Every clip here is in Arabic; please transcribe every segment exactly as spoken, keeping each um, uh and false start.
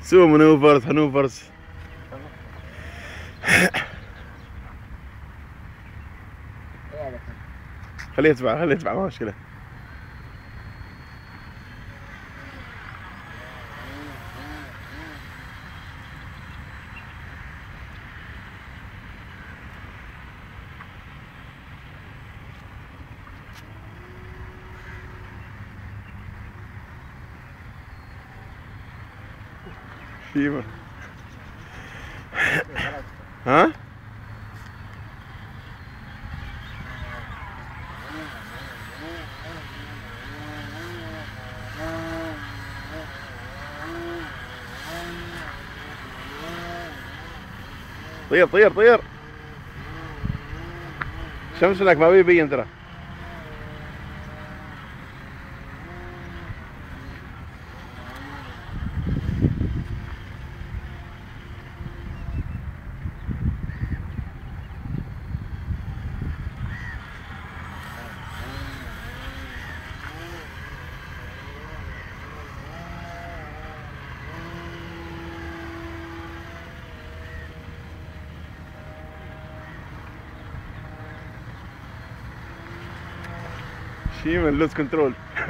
سو منوفرز هنوفرز. خليه يتبع خليه يتبع ما مشكلة. شيما ها؟ طير طير طير. شمس هناك ما بيبين ترى. شيما لوز كنترول.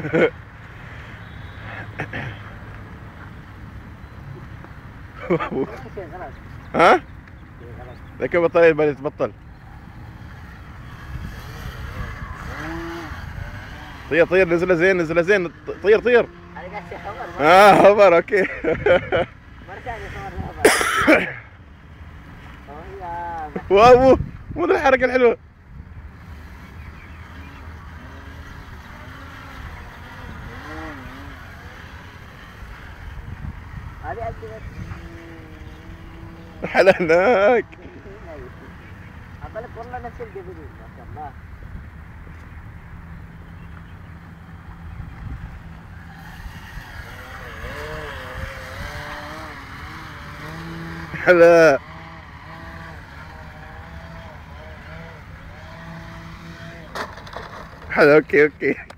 ها؟ ذاك بطل يبغى يتبطل. طير طير نزله زين نزله زين. طير طير. اه خبر اوكي. واو مو الحركة الحلوة. حلالك. أقولك والله نفس الجبلين ما شاء الله. حلا حلا اوكي اوكي.